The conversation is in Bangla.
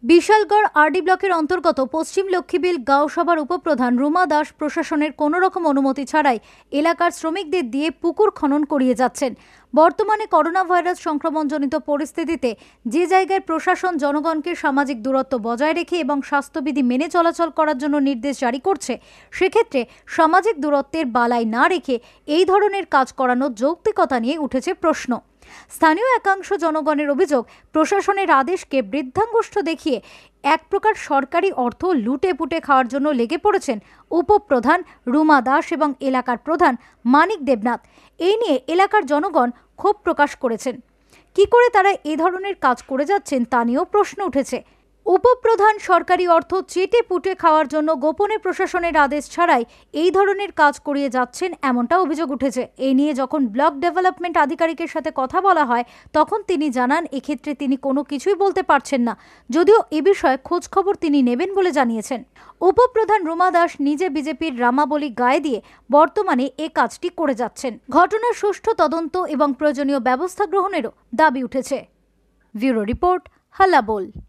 বিশালগড় আরডি ব্লকের অন্তর্গত পশ্চিম লক্ষ্মীবিল গাঁও সভার উপপ্রধান রুমা দাস প্রশাসনের কোনো রকম অনুমতি ছাড়াই এলাকার শ্রমিকদের দিয়ে পুকুর খনন করিয়ে যাচ্ছেন। বর্তমানে করোনা ভাইরাস সংক্রমণজনিত পরিস্থিতিতে যে জায়গায় প্রশাসন জনগণকে সামাজিক দূরত্ব বজায় রেখে এবং স্বাস্থ্যবিধি মেনে চলাচল করার জন্য নির্দেশ জারি করছে, সেক্ষেত্রে সামাজিক দূরত্বের বালাই না রেখে এই ধরনের কাজ করানোর যৌক্তিকতা নিয়ে উঠেছে প্রশ্ন। স্থানীয় একাংশ জনগণের অভিযোগ, প্রশাসনের আদেশকে বৃদ্ধাঙ্গুষ্ঠ দেখিয়ে এক প্রকার সরকারি অর্থ লুটে পুটে খাওয়ার জন্য লেগে পড়েছেন উপপ্রধান রুমা দাস এবং এলাকার প্রধান মানিক দেবনাথ। এই নিয়ে এলাকার জনগণ ক্ষোভ প্রকাশ করেছেন। কি করে তারা এই ধরনের কাজ করে যাচ্ছেন তা নিয়েও প্রশ্ন উঠেছে। উপপ্রধান সরকারি অর্থ চেটে পুটে খাওয়ার জন্য গোপনে প্রশাসনের আদেশ ছাড়াই এই ধরনের কাজ করিয়ে যাচ্ছেন এমনটা অভিযোগ উঠেছে। এই নিয়ে যখন ব্লক ডেভেলপমেন্ট আধিকারিকের সাথে কথা বলা হয় তখন তিনি জানান এক্ষেত্রে তিনি কোনো কিছুই বলতে পারছেন না, যদিও এ বিষয়ে খোঁজ খবর তিনি নেবেন বলে জানিয়েছেন। উপপ্রধান রুমা দাস নিজে বিজেপির রামাবলী গায়ে দিয়ে বর্তমানে এ কাজটি করে যাচ্ছেন। ঘটনার সুষ্ঠু তদন্ত এবং প্রয়োজনীয় ব্যবস্থা গ্রহণেরও দাবি উঠেছে। Bureau report, হাল্লাবোল।